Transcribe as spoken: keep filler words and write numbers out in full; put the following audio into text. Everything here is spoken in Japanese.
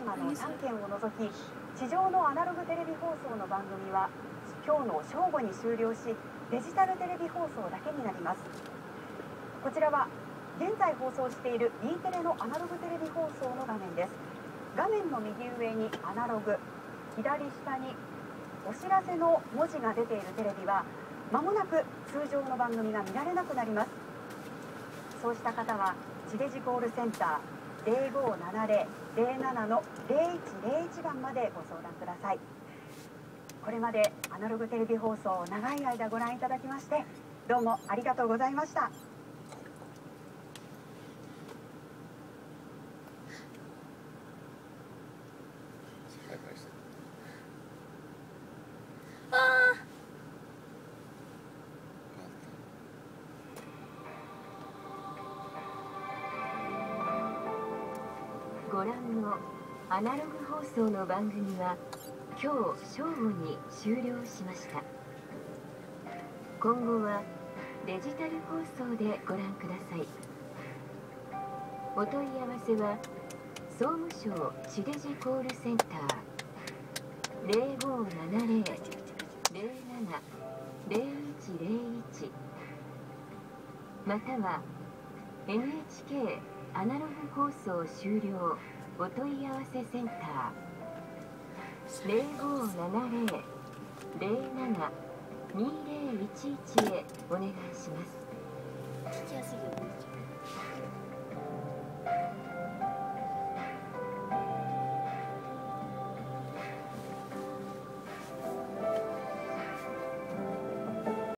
マのさんけんを除き、地上のアナログテレビ放送の番組は今日の正午に終了し、デジタルテレビ放送だけになります。こちらは現在放送している E テレのアナログテレビ放送の画面です。画面の右上にアナログ、左下にお知らせの文字が出ているテレビはまもなく通常の番組が見られなくなります。そうした方は地デジコールセンター ゼロごーななゼロ ゼロななのゼロいちゼロいちばんまでご相談ください。これまでアナログテレビ放送を長い間ご覧いただきましてどうもありがとうございました。 ご覧のアナログ放送の番組は今日正午に終了しました。今後はデジタル放送でご覧ください。お問い合わせは総務省地デジコールセンター ゼロごーななゼロ ゼロなな ゼロいちゼロいち または エヌエイチケー アナログ放送終了お問い合わせセンター ゼロごーななゼロ ゼロなな にゼロいちいちへお願いします。 聞きやすいよね。